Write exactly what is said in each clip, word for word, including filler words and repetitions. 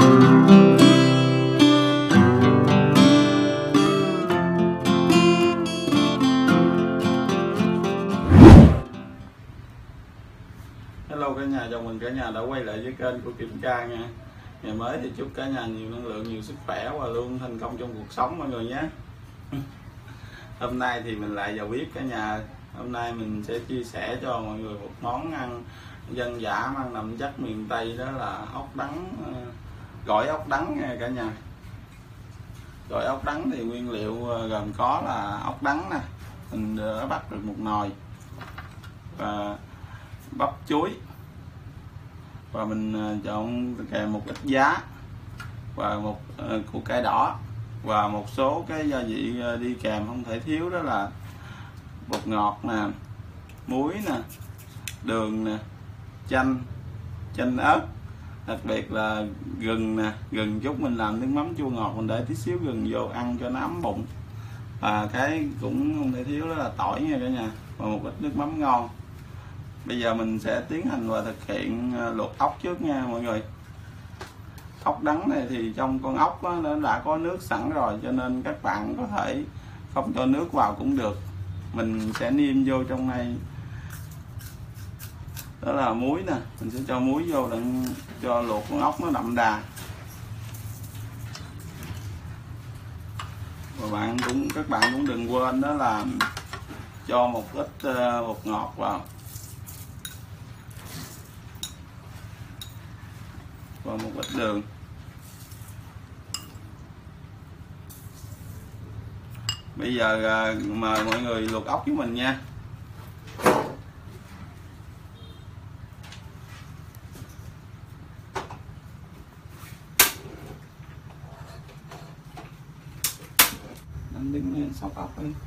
Hello cả nhà, chào mừng cả nhà đã quay lại với kênh của Kim Ca nha. Ngày mới thì chúc cả nhà nhiều năng lượng, nhiều sức khỏe và luôn thành công trong cuộc sống mọi người nhé. Hôm nay thì mình lại vào bếp cả nhà. Hôm nay mình sẽ chia sẻ cho mọi người một món ăn dân dã mang đậm chất miền Tây, đó là ốc đắng, gỏi ốc đắng nha cả nhà. Gỏi ốc đắng thì nguyên liệu gồm có là ốc đắng nè, mình đã bắt được một nồi, và bắp chuối, và mình chọn kèm một ít giá và một uh, củ cải đỏ và một số cái gia vị đi kèm không thể thiếu, đó là bột ngọt nè, muối nè, đường nè, chanh, chanh ớt, đặc biệt là gừng nè. Gừng chút mình làm nước mắm chua ngọt, mình để tí xíu gừng vô ăn cho nó ấm bụng. Và cái cũng không thể thiếu đó là tỏi nha cả nhà, và một ít nước mắm ngon. Bây giờ mình sẽ tiến hành và thực hiện luộc ốc trước nha mọi người. Ốc đắng này thì trong con ốc đó, nó đã có nước sẵn rồi, cho nên các bạn có thể không cho nước vào cũng được. Mình sẽ nêm vô trong này, đó là muối nè, mình sẽ cho muối vô để cho luộc con ốc nó đậm đà. Và bạn cũng các bạn cũng đừng quên đó là cho một ít uh, bột ngọt vào và một ít đường. Bây giờ uh, mời mọi người luộc ốc với mình nha. Anh đứng lên sóc ốc đi.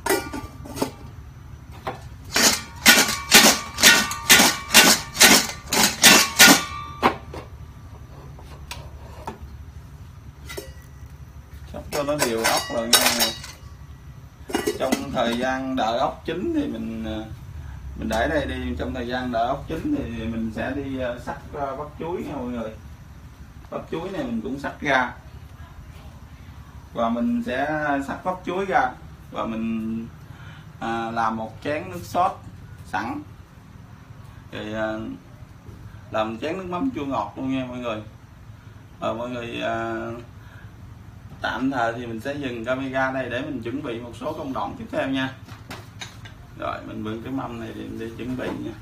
Sóc cho nó đều ốc rồi nha. Trong thời gian đợi ốc chín thì mình mình để đây đi. Trong thời gian đợi ốc chín thì mình sẽ đi xắt bắp chuối nha mọi người. Bắp chuối này mình cũng xắt ra, và mình sẽ xắt bắp chuối ra và mình à, làm một chén nước sốt sẵn, thì à, làm chén nước mắm chua ngọt luôn nha mọi người. Và mọi người à, tạm thời thì mình sẽ dừng camera đây để mình chuẩn bị một số công đoạn tiếp theo nha. Rồi mình bưng cái mâm này để, để chuẩn bị nha.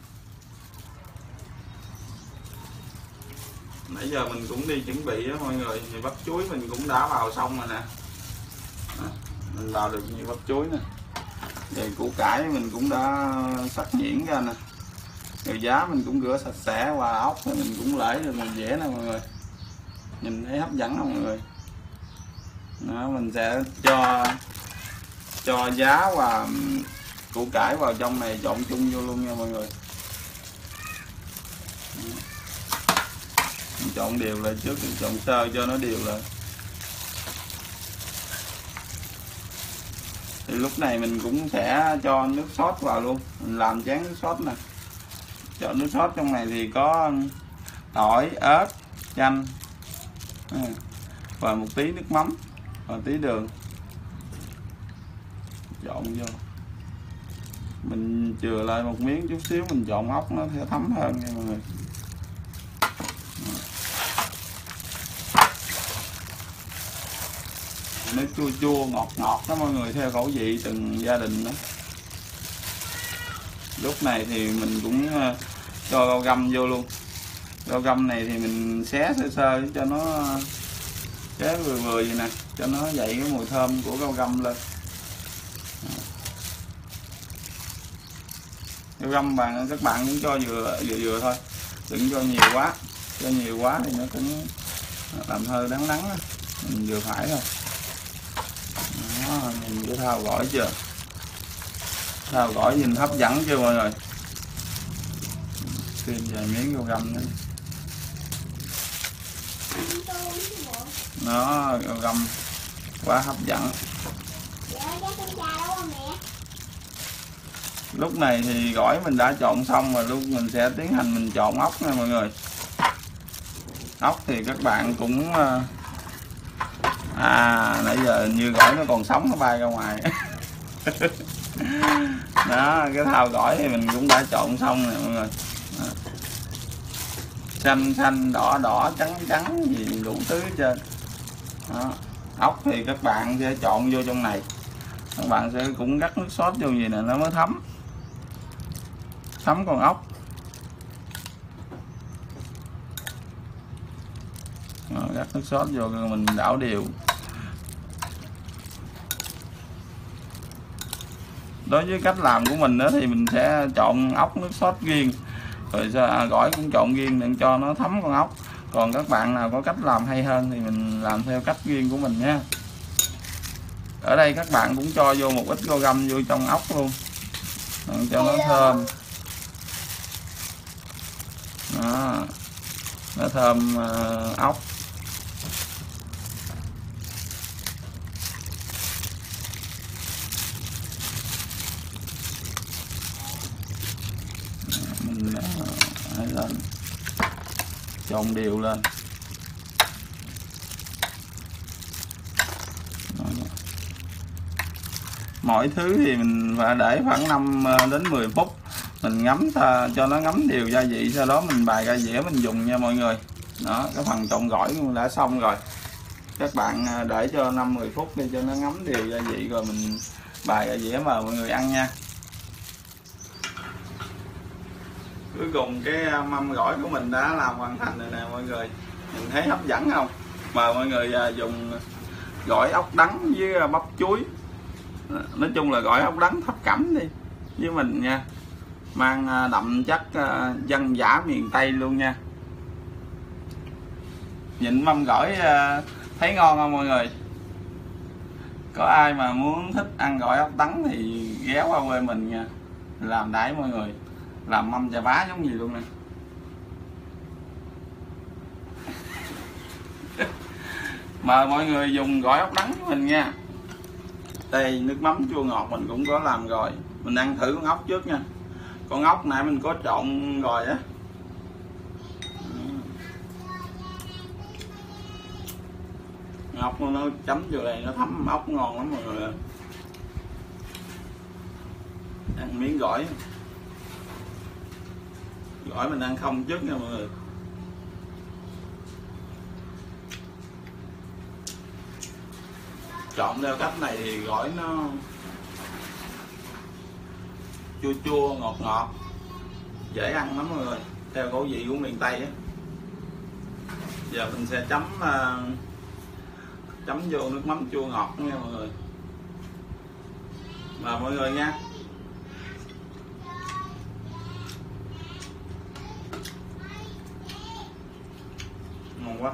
Nãy giờ mình cũng đi chuẩn bị đó mọi người, thì bắp chuối mình cũng đã vào xong rồi nè. À, mình vào được nhiều bắp chuối nè. Rồi củ cải mình cũng đã sắc nhuyễn ra nè. Rồi giá mình cũng rửa sạch sẽ, và ốc thì mình cũng lễ được mình dẻ nè mọi người. Nhìn thấy hấp dẫn không mọi người? Đó, mình sẽ cho cho giá và củ cải vào trong này, trộn chung vô luôn nha mọi người. Mình trộn đều lại trước, mình trộn sơ cho nó đều lại. Thì lúc này mình cũng sẽ cho nước sốt vào luôn, mình làm chén nước sốt nè. Cho nước sốt trong này thì có tỏi, ớt, chanh và một tí nước mắm và tí đường, trộn vô. Mình chừa lại một miếng chút xíu, mình trộn ốc nó sẽ thấm hơn nha mọi người. Nó chua chua ngọt ngọt đó mọi người, theo khẩu vị từng gia đình đó. Lúc này thì mình cũng cho rau găm vô luôn. Rau găm này thì mình xé sơ sơ cho nó xé vừa vừa vậy nè, cho nó dậy cái mùi thơm của rau găm lên. Rau găm bạn các bạn cũng cho vừa vừa vừa thôi, đừng cho nhiều quá. Cho nhiều quá thì nó cũng làm hơi đắng đắng đó. Mình vừa phải thôi. Đó, mình cứ thao gỏi chưa, thao gỏi nhìn hấp dẫn chưa mọi người. Thêm vài miếng rau găm nữa. Nó rau găm quá hấp dẫn. Lúc này thì gỏi mình đã trộn xong rồi, lúc mình sẽ tiến hành mình trộn ốc nha mọi người. Ốc thì các bạn cũng à nãy giờ như gỏi nó còn sống, nó bay ra ngoài. Đó, cái thao gỏi thì mình cũng đã trộn xong nè mọi người. Đó. Xanh xanh đỏ đỏ trắng trắng gì đủ thứ hết trơn. Đó. Ốc thì các bạn sẽ trộn vô trong này, các bạn sẽ cũng rắc nước sốt vô gì nè nó mới thấm thấm con ốc. Đó, rắc nước sốt vô mình đảo đều. Đối với cách làm của mình đó thì mình sẽ trộn ốc nước sốt riêng, rồi gỏi cũng trộn riêng để cho nó thấm con ốc. Còn các bạn nào có cách làm hay hơn thì mình làm theo cách riêng của mình nha. Ở đây các bạn cũng cho vô một ít rau găm vô trong ốc luôn cho nó thơm. Đó, nó thơm uh, ốc. Mình uh, lên trộn đều lên. Mọi thứ thì mình phải để khoảng năm đến mười phút mình ngấm cho nó ngấm đều gia vị, sau đó mình bày ra dĩa mình dùng nha mọi người. Đó, cái phần trộn gỏi cũng đã xong rồi, các bạn để cho năm mười phút đi cho nó ngấm đều gia vị rồi mình bày ra dĩa mời mọi người ăn nha. Cuối cùng cái mâm gỏi của mình đã làm hoàn thành rồi nè mọi người, mình thấy hấp dẫn không? Mời mọi người dùng gỏi ốc đắng với bắp chuối, nói chung là gỏi ốc đắng thập cẩm đi với mình nha, mang đậm chất dân dã miền Tây luôn nha. Nhìn mâm gỏi thấy ngon không mọi người? Có ai mà muốn thích ăn gỏi ốc đắng thì ghé qua quê mình nha, làm đãi mọi người, làm mâm chà bá giống gì luôn nè. Mời mọi người dùng gỏi ốc đắng của mình nha. Đây nước mắm chua ngọt mình cũng có làm rồi, mình ăn thử con ốc trước nha. Con ốc nãy mình có trộn rồi á. Ốc nó chấm vô đây nó thấm ốc ngon lắm mọi người. Ăn miếng gỏi, gỏi mình ăn không trước nha mọi người. Chọn theo cách này thì gỏi nó chua chua ngọt ngọt, dễ ăn lắm mọi người, theo khẩu vị của miền Tây á. Giờ mình sẽ chấm uh, chấm vô nước mắm chua ngọt nha mọi người. Mời mọi người nha. Ngon quá.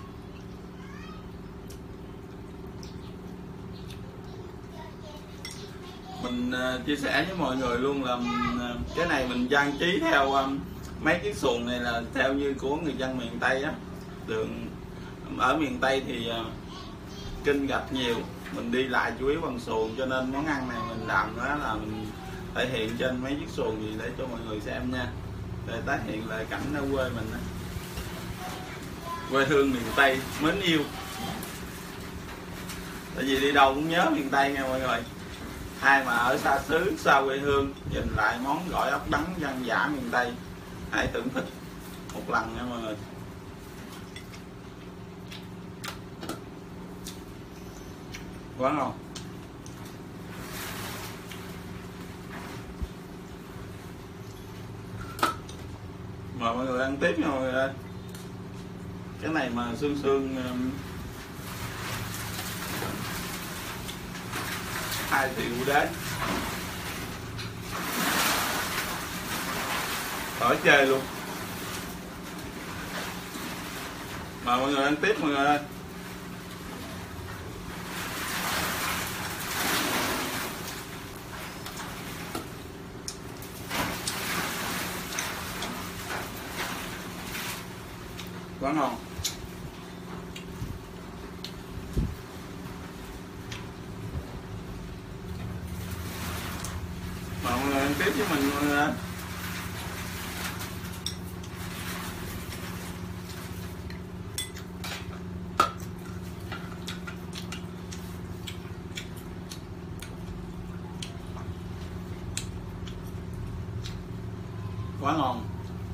Mình uh, chia sẻ với mọi người luôn là uh, cái này mình trang trí theo um, mấy chiếc xuồng này là theo như của người dân miền Tây á. Đường ở miền Tây thì uh, kinh gạch nhiều, mình đi lại chủ yếu bằng xuồng, cho nên món ăn này mình làm đó là mình thể hiện trên mấy chiếc xuồng gì để cho mọi người xem nha, để tái hiện lại cảnh ở quê mình đó. Quê hương miền Tây mến yêu, tại vì đi đâu cũng nhớ miền Tây nha mọi người. Ai mà ở xa xứ xa quê hương nhìn lại món gỏi ốc đắng dân dã miền Tây, hãy thưởng thức một lần nha mọi người. Quá ngon. Mời mọi người ăn tiếp nha mọi người ơi. Cái này mà xương xương hai triệu đấy, khỏi chơi luôn. Mời mọi người ăn tiếp mọi người ơi. Quá ngon. Mời mọi người ăn tiếp với mình mọi người ơi. quá ngon.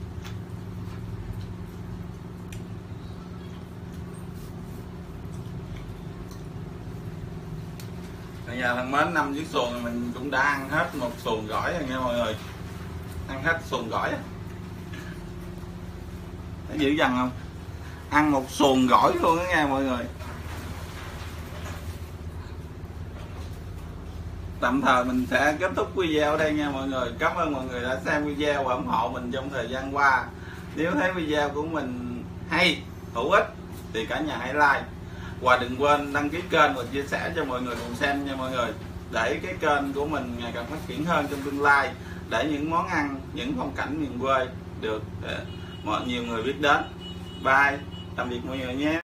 Cả nhà thân mến, năm chiếc xuồng thì mình cũng đã ăn hết một xuồng gỏi rồi nha mọi người, ăn hết xuồng gỏi. Thấy dữ dằn không? Ăn một xuồng gỏi luôn đó nha mọi người. Tạm thời mình sẽ kết thúc video ở đây nha mọi người. Cảm ơn mọi người đã xem video và ủng hộ mình trong thời gian qua. Nếu thấy video của mình hay, hữu ích thì cả nhà hãy like và đừng quên đăng ký kênh và chia sẻ cho mọi người cùng xem nha mọi người, để cái kênh của mình ngày càng phát triển hơn trong tương lai, để những món ăn, những phong cảnh miền quê được mọi nhiều người biết đến. Bye, tạm biệt mọi người nhé.